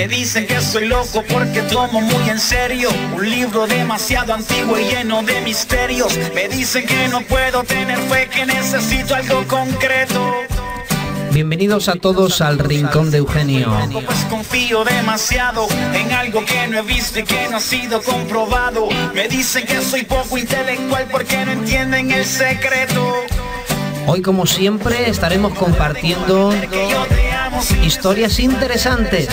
Me dicen que soy loco porque tomo muy en serio un libro demasiado antiguo y lleno de misterios. Me dicen que no puedo tener fe, que necesito algo concreto. Bienvenidos a todos al Rincón de Eugenio. Pues confío demasiado en algo que no he visto y que no ha sido comprobado. Me dicen que soy poco intelectual porque no entienden el secreto. Hoy, como siempre, estaremos compartiendo historias interesantes.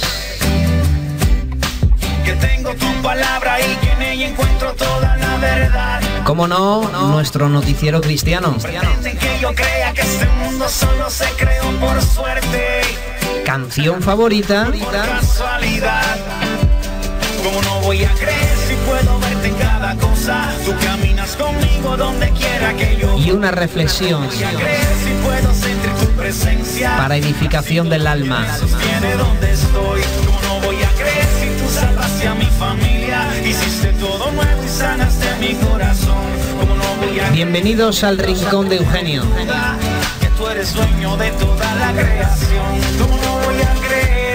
Que tengo tu palabra y que en ella encuentro toda la verdad. Como no, nuestro noticiero cristiano. Pretenden que yo crea que este mundo solo se creó por suerte. Canción favorita. Por casualidad. ¿Cómo no voy a creer si puedo verte en cada cosa? Tú caminas conmigo donde quiera que yo. Y una reflexión voy a creer si puedo sentir tu presencia para edificación del alma. Sostiene donde estoy. ¿Cómo no voy a creer si tú salvaste a mi familia? Hiciste todo nuevo y sanaste mi corazón. ¿Cómo no voy a Bienvenidos al Rincón de Eugenio. Que tú eres dueño de toda la creación. ¿Cómo no voy a creer?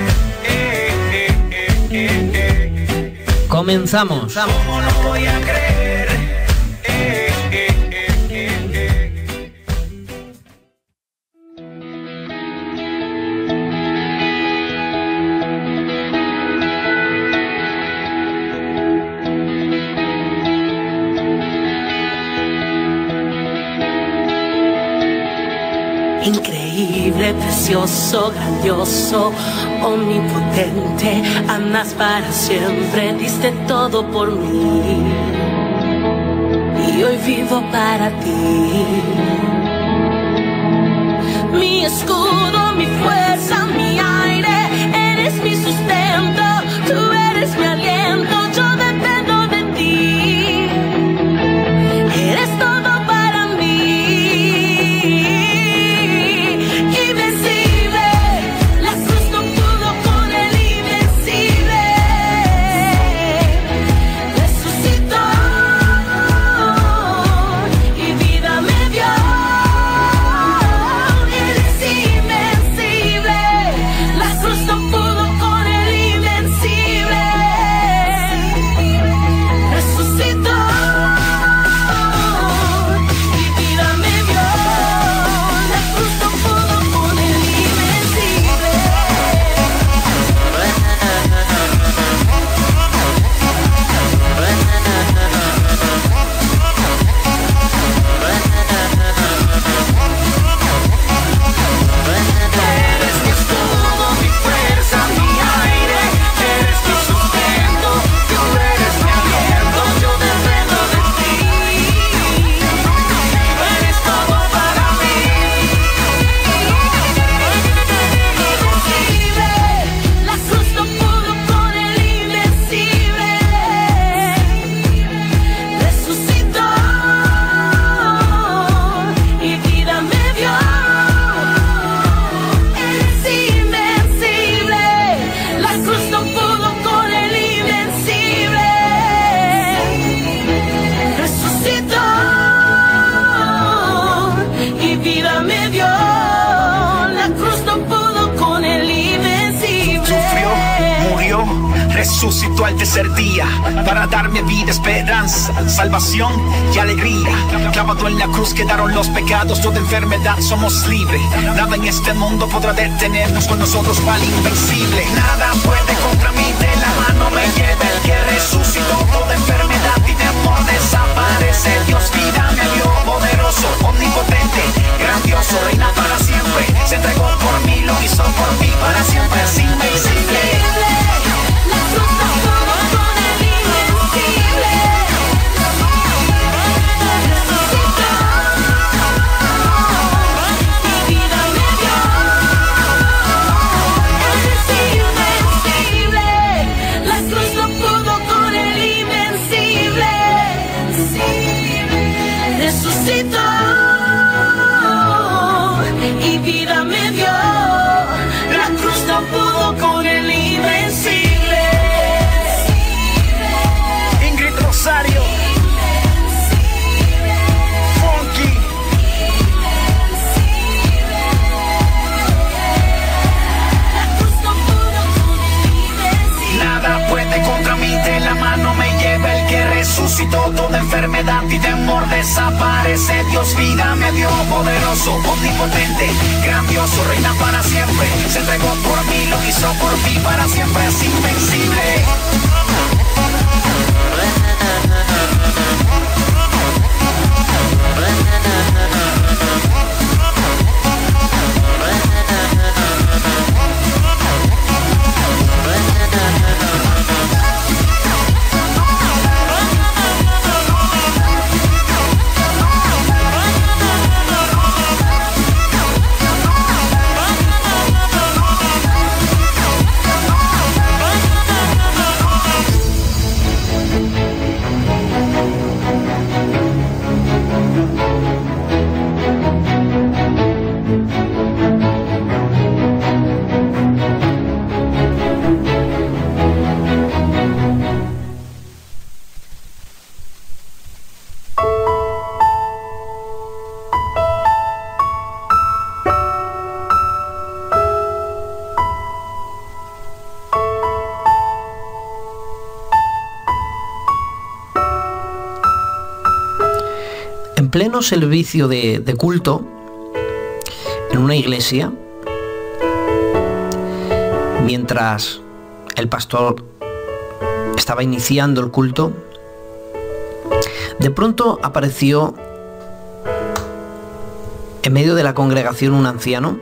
Comenzamos. ¿Cómo no voy a creer? Increíble, precioso, grandioso, omnipotente, amas para siempre, diste todo por mí y hoy vivo para ti. Mi escudo, mi fuerza, mi aire, eres mi sustento, tú eres mi aliento, yo dependo de ti, eres todo para mí. Invencible, la cruz no pudo con el invencible, resucitó y vida me dio. Eres invencible, la cruz no pudo con el invencible, resucitó y vida me dio. La cruz no pudo con el invencible. Eres mi escudo, mi fuerza, mi aire, eres mi sustento, tú eres mi aliento, yo dependo de ti, eres todo para mí. Invencible, la cruz no pudo con el invencible, resucitó y vida me dio. Eres invencible, la cruz no pudo con el invencible, resucitó y vida me dio. La cruz no pudo con el invencible. Sufrió, murió, resucitó al tercer día para darme vida, esperanza, salvación y alegría. Clavado en la cruz quedaron los pecados, toda enfermedad somos libres. Nada en este mundo podrá detenernos, con nosotros va el invencible. Nada puede contra mí, de la mano me lleva el que resucitó. Toda enfermedad y temor desaparece. Dios vida me dio, poderoso, omnipotente, grandioso, reina para siempre. Se entregó por mí, lo hizo por mí, para siempre es invencible. La cruz no pudo con el invencible, resucitó y vida me dio. Eres invencible, la cruz no pudo con el invencible, resucitó y vida me dio. resucitó toda enfermedad y temor desaparece. Dios vida me dio, poderoso, omnipotente, grandioso, reina para siempre. Se entregó por mí, lo hizo por mí, para siempre es invencible. En pleno servicio de culto, en una iglesia, mientras el pastor estaba iniciando el culto, de pronto apareció en medio de la congregación un anciano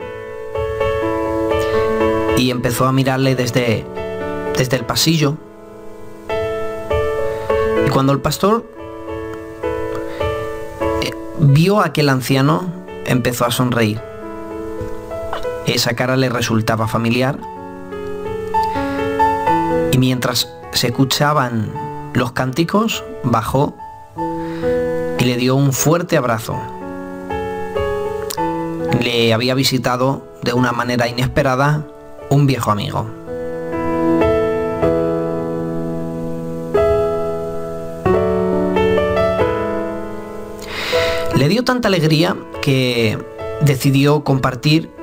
y empezó a mirarle desde el pasillo. Y cuando el pastor vio a aquel anciano, empezó a sonreír. Esa cara le resultaba familiar. Y mientras se escuchaban los cánticos, bajó y le dio un fuerte abrazo. Le había visitado de una manera inesperada un viejo amigo. Le dio tanta alegría que decidió compartir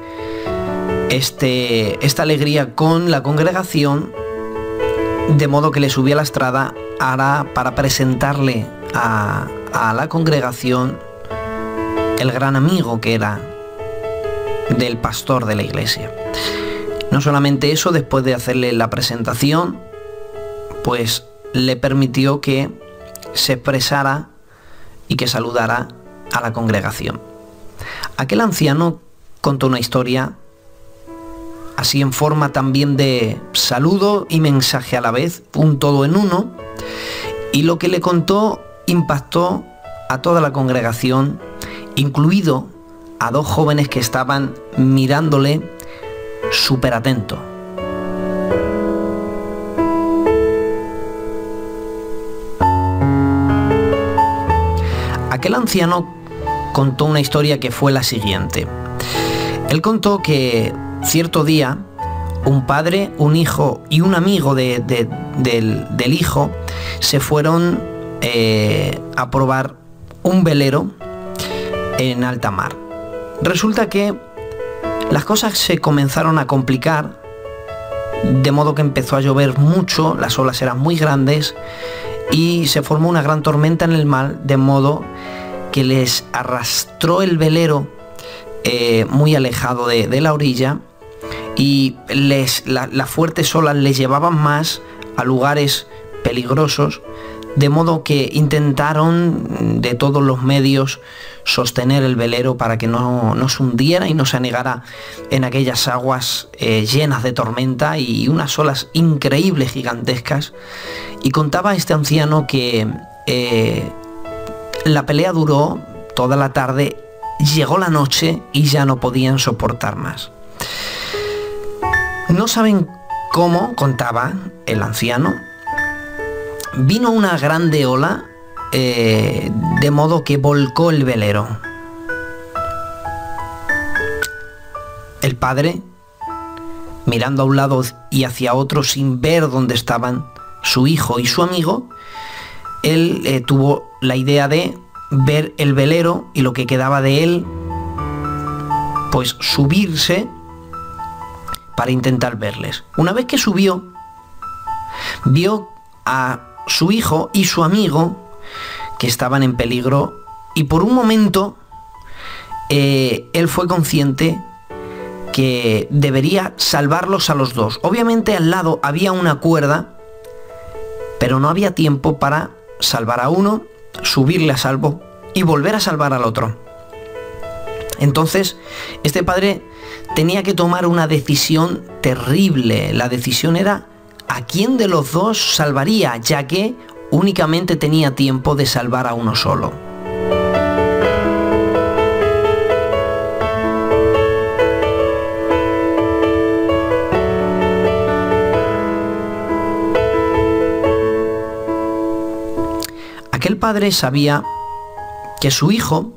esta alegría con la congregación, de modo que le subió a la estrada para presentarle a la congregación el gran amigo que era del pastor de la iglesia. No solamente eso, después de hacerle la presentación, pues le permitió que se expresara y que saludara a la congregación. Aquel anciano contó una historia así en forma también de saludo y mensaje a la vez, un todo en uno, y lo que le contó impactó a toda la congregación, incluido a dos jóvenes que estaban mirándole súper atento. Aquel anciano contó una historia que fue la siguiente. Él contó que cierto día un padre, un hijo y un amigo del hijo se fueron a probar un velero en alta mar. Resulta que las cosas se comenzaron a complicar, de modo que empezó a llover mucho, las olas eran muy grandes y se formó una gran tormenta en el mar, de modo que les arrastró el velero muy alejado de la orilla, y las fuertes olas les llevaban más a lugares peligrosos, de modo que intentaron de todos los medios sostener el velero para que no se hundiera y no se anegara en aquellas aguas llenas de tormenta y unas olas increíbles, gigantescas. Y contaba este anciano que la pelea duró toda la tarde, llegó la noche y ya no podían soportar más. No saben cómo, contaba el anciano, vino una grande ola, de modo que volcó el velero. El padre, mirando a un lado y hacia otro sin ver dónde estaban su hijo y su amigo, él tuvo la idea de ver el velero y lo que quedaba de él, pues subirse para intentar verles. Una vez que subió, vio a su hijo y su amigo que estaban en peligro, y por un momento él fue consciente que debería salvarlos a los dos. Obviamente al lado había una cuerda, pero no había tiempo para salvar a uno, subirle a salvo y volver a salvar al otro. Entonces, este padre tenía que tomar una decisión terrible. La decisión era a quién de los dos salvaría, ya que únicamente tenía tiempo de salvar a uno solo. Aquel padre sabía que su hijo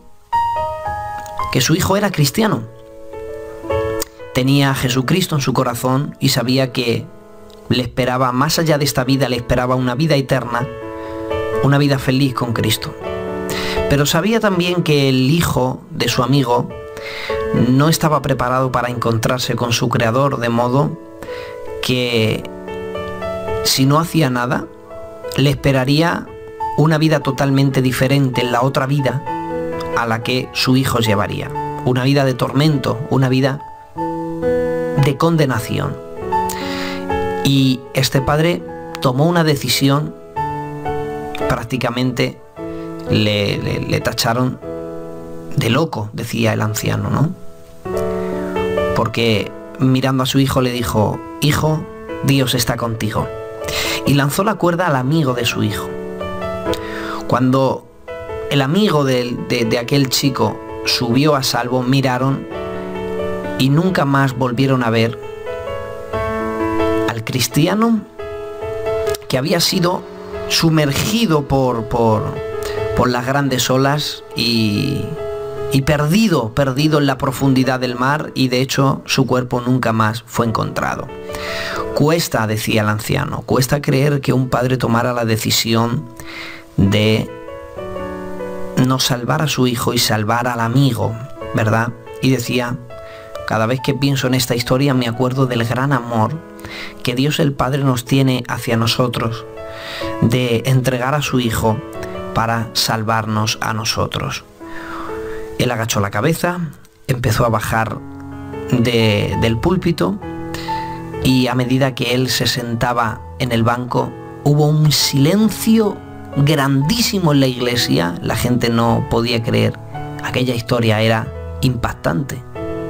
era cristiano. Tenía a Jesucristo en su corazón y sabía que le esperaba, más allá de esta vida, le esperaba una vida eterna, una vida feliz con Cristo. Pero sabía también que el hijo de su amigo no estaba preparado para encontrarse con su Creador, de modo que si no hacía nada, le esperaría una vida totalmente diferente en la otra vida a la que su hijo llevaría. Una vida de tormento, una vida de condenación. Y este padre tomó una decisión, prácticamente le tacharon de loco, decía el anciano, ¿no? Porque mirando a su hijo le dijo: hijo, Dios está contigo. Y lanzó la cuerda al amigo de su hijo. Cuando el amigo de aquel chico subió a salvo, miraron y nunca más volvieron a ver al cristiano que había sido sumergido por las grandes olas y perdido en la profundidad del mar, y de hecho su cuerpo nunca más fue encontrado. Cuesta, decía el anciano, cuesta creer que un padre tomara la decisión de no salvar a su hijo y salvar al amigo, ¿verdad? Y decía: cada vez que pienso en esta historia me acuerdo del gran amor que Dios el Padre nos tiene hacia nosotros, de entregar a su hijo para salvarnos a nosotros. Él agachó la cabeza, empezó a bajar del púlpito, y a medida que él se sentaba en el banco, hubo un silencio grandísimo en la iglesia. La gente no podía creer. Aquella historia era impactante.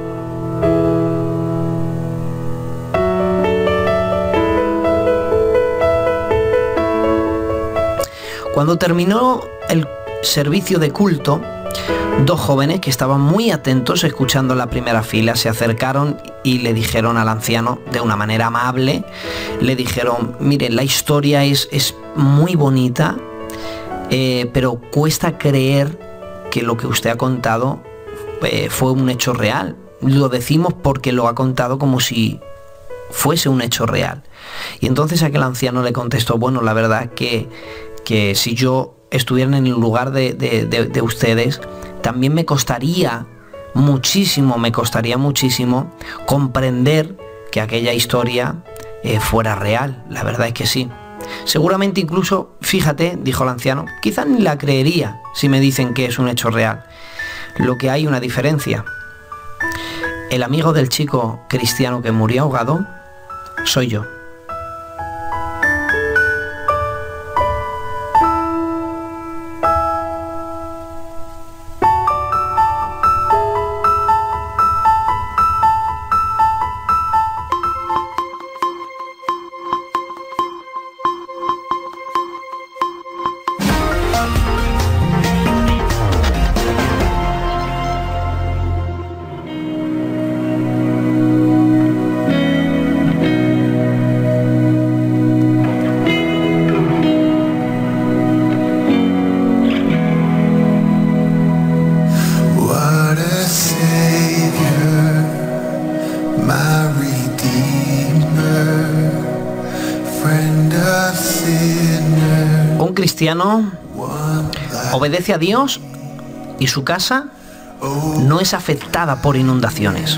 Cuando terminó el servicio de culto, dos jóvenes que estaban muy atentos escuchando en la primera fila se acercaron y le dijeron al anciano de una manera amable, le dijeron: mire, la historia es muy bonita, pero cuesta creer que lo que usted ha contado fue un hecho real. Lo decimos porque lo ha contado como si fuese un hecho real. Y entonces aquel anciano le contestó: bueno, la verdad que si yo estuviera en el lugar de ustedes, también me costaría muchísimo comprender que aquella historia fuera real. La verdad es que sí. Seguramente incluso, fíjate, dijo el anciano, quizás ni la creería si me dicen que es un hecho real. Lo que hay una diferencia. El amigo del chico cristiano que murió ahogado soy yo. Un cristiano obedece a Dios y su casa no es afectada por inundaciones.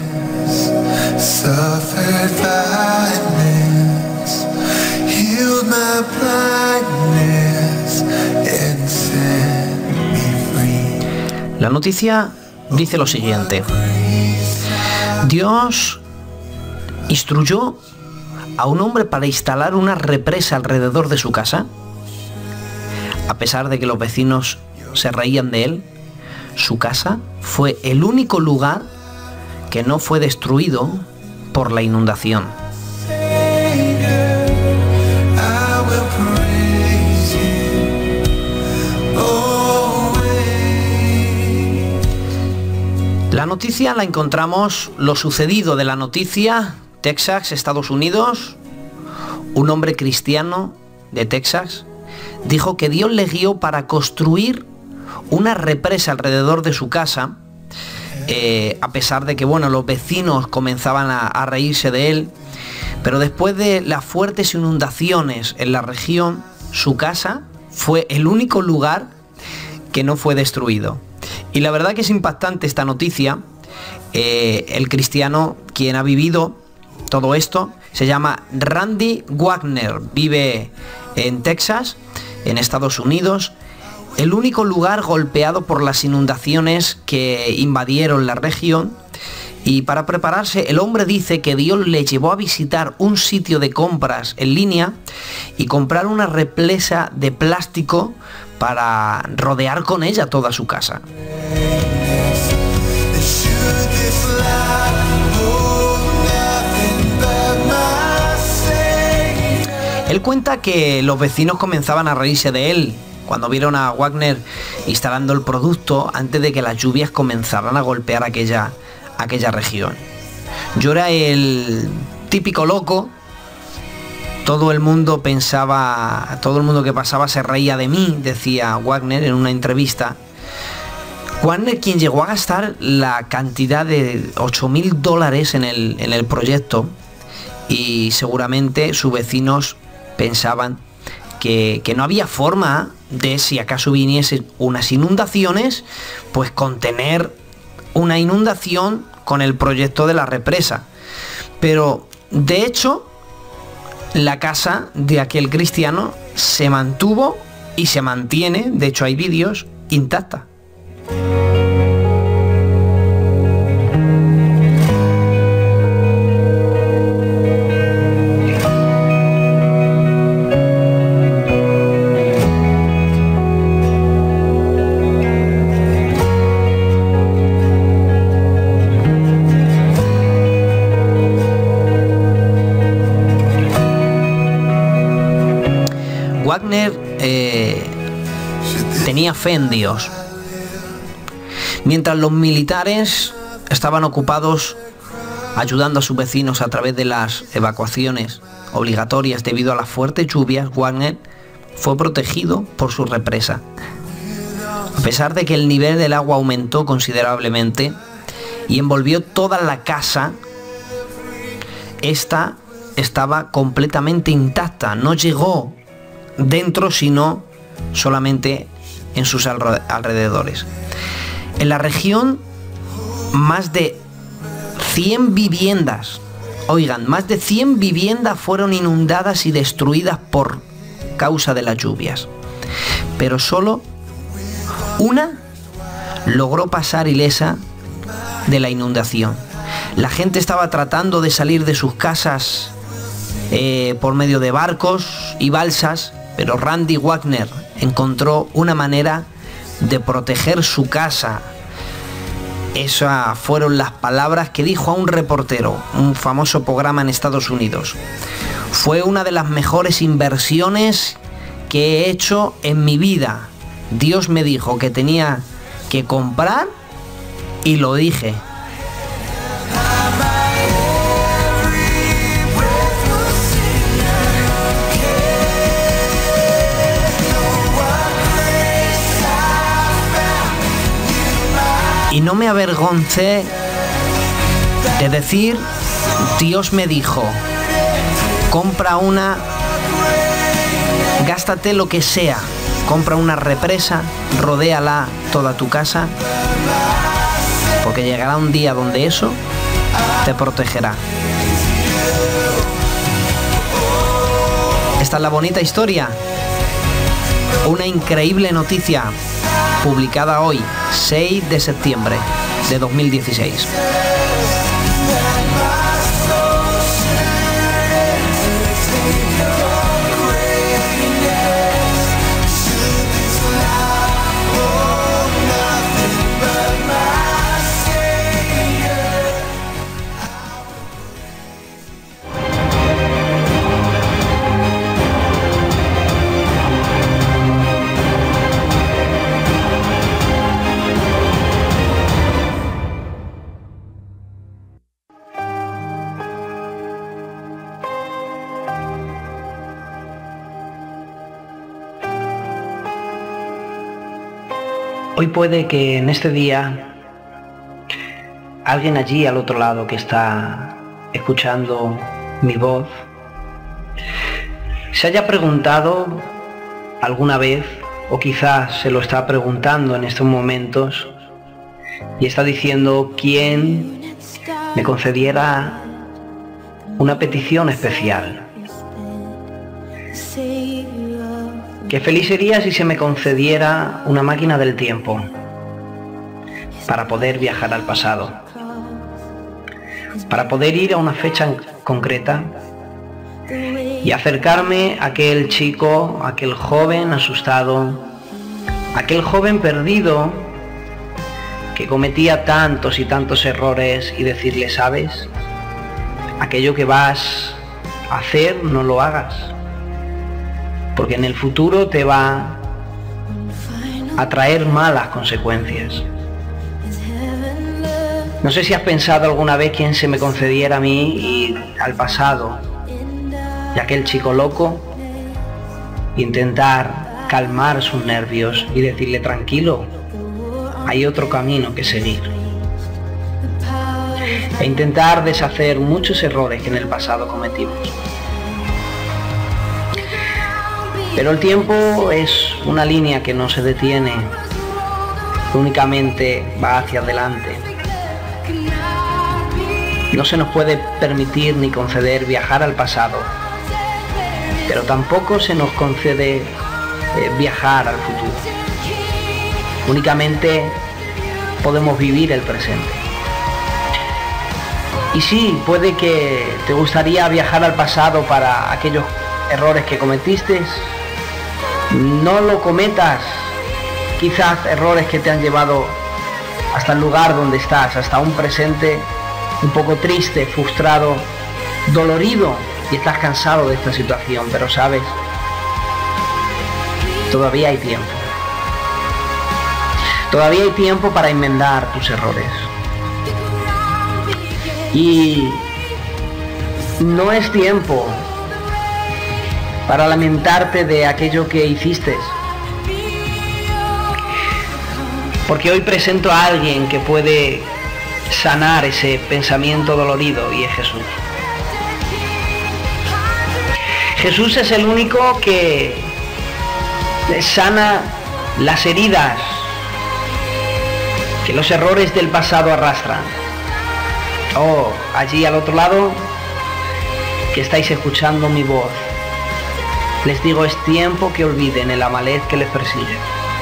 Healed my blindness and La noticia dice lo siguiente: Dios instruyó a un hombre para instalar una represa alrededor de su casa. A pesar de que los vecinos se reían de él, su casa fue el único lugar que no fue destruido por la inundación. La noticia la encontramos, lo sucedido de la noticia, Texas, Estados Unidos. Un hombre cristiano de Texas dijo que Dios le guió para construir una represa alrededor de su casa, a pesar de que, bueno, los vecinos comenzaban a reírse de él, pero después de las fuertes inundaciones en la región, su casa fue el único lugar que no fue destruido. Y la verdad que es impactante esta noticia. El cristiano quien ha vivido todo esto se llama Randy Wagner, vive en Texas, en Estados Unidos, el único lugar golpeado por las inundaciones que invadieron la región. Y para prepararse, el hombre dice que Dios le llevó a visitar un sitio de compras en línea y comprar una represa de plástico para rodear con ella toda su casa. Él cuenta que los vecinos comenzaban a reírse de él cuando vieron a Wagner instalando el producto antes de que las lluvias comenzaran a golpear aquella región. Yo era el típico loco. Todo el mundo pensaba, todo el mundo que pasaba se reía de mí, decía Wagner en una entrevista. Wagner, quien llegó a gastar la cantidad de $8.000 en el proyecto, y seguramente sus vecinos pensaban que no había forma de, si acaso viniesen unas inundaciones, pues contener una inundación con el proyecto de la represa. Pero de hecho, la casa de aquel cristiano se mantuvo y se mantiene, de hecho hay vídeos, intacta. Wagner tenía fe en Dios. Mientras los militares estaban ocupados ayudando a sus vecinos a través de las evacuaciones obligatorias debido a las fuertes lluvias, Wagner fue protegido por su represa. A pesar de que el nivel del agua aumentó considerablemente y envolvió toda la casa, esta estaba completamente intacta, no llegó dentro, sino solamente en sus alrededores. En la región, más de 100 viviendas, oigan, más de 100 viviendas fueron inundadas y destruidas por causa de las lluvias. Pero solo una logró pasar ilesa de la inundación. La gente estaba tratando de salir de sus casas por medio de barcos y balsas, pero Randy Wagner encontró una manera de proteger su casa. Esas fueron las palabras que dijo a un reportero, un famoso programa en Estados Unidos. Fue una de las mejores inversiones que he hecho en mi vida. Dios me dijo que tenía que comprar y lo dije. Y no me avergoncé de decir, Dios me dijo, compra una, gástate lo que sea, compra una represa, rodéala toda tu casa, porque llegará un día donde eso te protegerá. Esta es la bonita historia, una increíble noticia publicada hoy, 6 de septiembre de 2016. Hoy puede que en este día alguien allí al otro lado que está escuchando mi voz se haya preguntado alguna vez, o quizás se lo está preguntando en estos momentos, y está diciendo: ¿quién me concediera una petición especial? Qué feliz sería si se me concediera una máquina del tiempo para poder viajar al pasado, para poder ir a una fecha concreta y acercarme a aquel chico, a aquel joven asustado, a aquel joven perdido que cometía tantos y tantos errores, y decirle: ¿sabes? Aquello que vas a hacer, no lo hagas, porque en el futuro te va a traer malas consecuencias. No sé si has pensado alguna vez quién se me concediera a mí ir al pasado y aquel chico loco, intentar calmar sus nervios y decirle: tranquilo, hay otro camino que seguir, e intentar deshacer muchos errores que en el pasado cometimos. Pero el tiempo es una línea que no se detiene, únicamente va hacia adelante. No se nos puede permitir ni conceder viajar al pasado, pero tampoco se nos concede viajar al futuro. Únicamente podemos vivir el presente. Y sí, puede que te gustaría viajar al pasado para aquellos errores que cometiste. No lo cometas, quizás errores que te han llevado hasta el lugar donde estás, hasta un presente un poco triste, frustrado, dolorido, y estás cansado de esta situación, pero sabes, todavía hay tiempo. Todavía hay tiempo para enmendar tus errores. Y no es tiempo para lamentarte de aquello que hiciste, porque hoy presento a alguien que puede sanar ese pensamiento dolorido, y es Jesús. Jesús es el único que sana las heridas que los errores del pasado arrastran. Oh, allí al otro lado que estáis escuchando mi voz, les digo: es tiempo que olviden el Amalek que les persigue.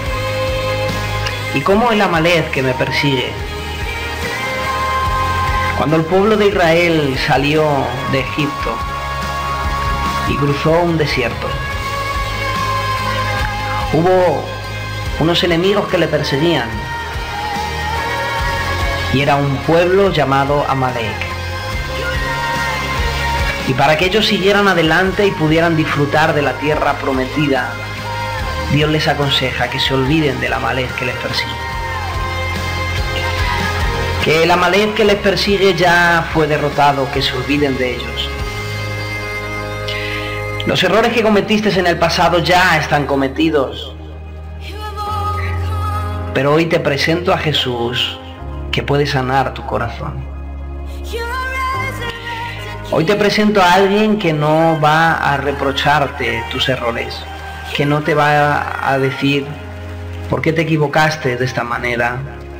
¿Y cómo el Amalek que me persigue? Cuando el pueblo de Israel salió de Egipto y cruzó un desierto, hubo unos enemigos que le perseguían, y era un pueblo llamado Amalek. Y para que ellos siguieran adelante y pudieran disfrutar de la tierra prometida, Dios les aconseja que se olviden del Amalek que les persigue. Que el Amalek que les persigue ya fue derrotado, que se olviden de ellos. Los errores que cometiste en el pasado ya están cometidos. Pero hoy te presento a Jesús, que puede sanar tu corazón. Hoy te presento a alguien que no va a reprocharte tus errores, que no te va a decir por qué te equivocaste de esta manera.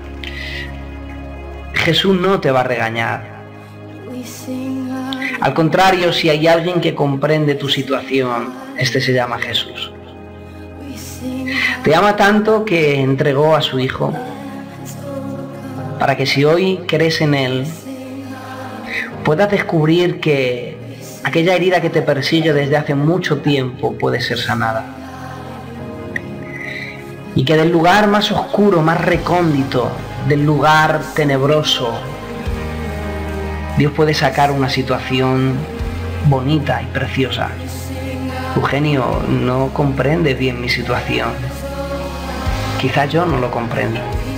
Jesús no te va a regañar. Al contrario, si hay alguien que comprende tu situación, este se llama Jesús. Te ama tanto que entregó a su Hijo para que si hoy crees en Él, puedas descubrir que aquella herida que te persigue desde hace mucho tiempo puede ser sanada. Y que del lugar más oscuro, más recóndito, del lugar tenebroso, Dios puede sacar una situación bonita y preciosa. Eugenio, no comprendes bien mi situación. Quizás yo no lo comprendo.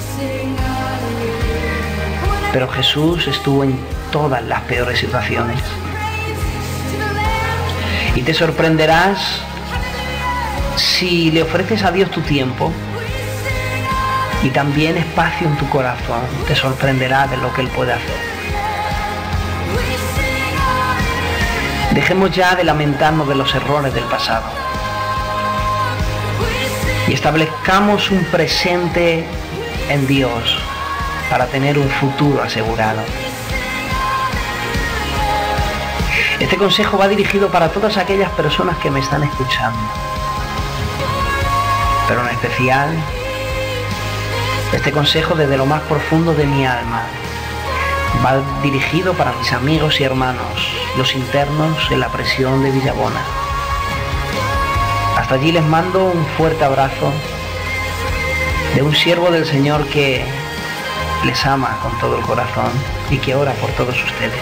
Pero Jesús estuvo en todas las peores situaciones. Y te sorprenderás si le ofreces a Dios tu tiempo y también espacio en tu corazón. Te sorprenderá de lo que Él puede hacer. Dejemos ya de lamentarnos de los errores del pasado y establezcamos un presente en Dios para tener un futuro asegurado. Este consejo va dirigido para todas aquellas personas que me están escuchando, pero en especial este consejo desde lo más profundo de mi alma va dirigido para mis amigos y hermanos, los internos en la prisión de Villabona. Hasta allí les mando un fuerte abrazo de un siervo del Señor que les ama con todo el corazón y que ora por todos ustedes.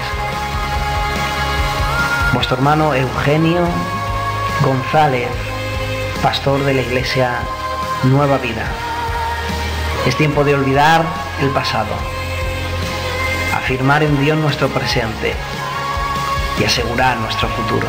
Vuestro hermano Eugenio González, pastor de la Iglesia Nueva Vida. Es tiempo de olvidar el pasado, afirmar en Dios nuestro presente y asegurar nuestro futuro.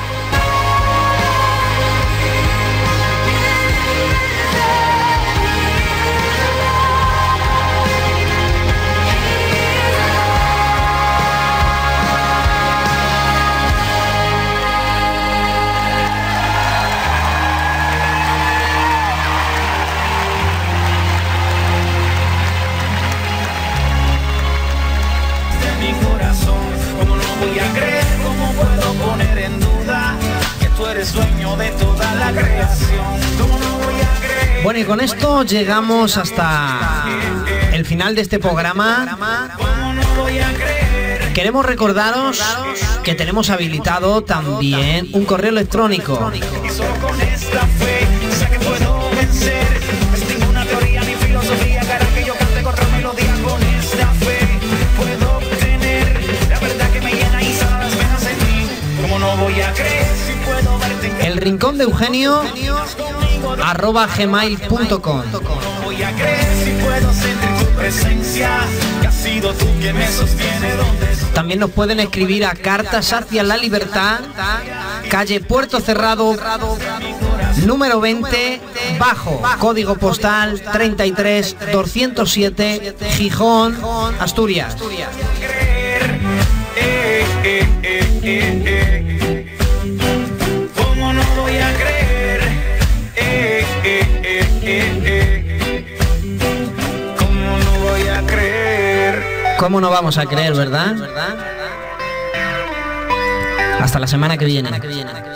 Dueño de toda la creación. ¿Cómo no voy a creer? Bueno, y con esto llegamos hasta el final de este programa. ¿Cómo no voy a creer? Queremos recordaros que tenemos habilitado también un correo electrónico. Y solo con esta fe sé que puedo vencer. No es ninguna teoría ni filosofía, cara que yo cante otra melodía. Con esta fe puedo obtener la verdad que me llena y sana las penas en mí. ¿Cómo no voy a creer si puedo verte? El rincón de Eugenio @gmail.com. No voy a creer si puedo sentir tu presencia, que has sido tú quien me sostiene donde estoy. También nos pueden escribir a Cartas hacia la Libertad, calle Puerto Cerrado, número 20, bajo, código postal 33207, Gijón, Asturias. ¿Cómo no voy a creer? ¿Cómo no voy a creer? ¿Cómo no vamos a creer, verdad? Hasta la semana que viene.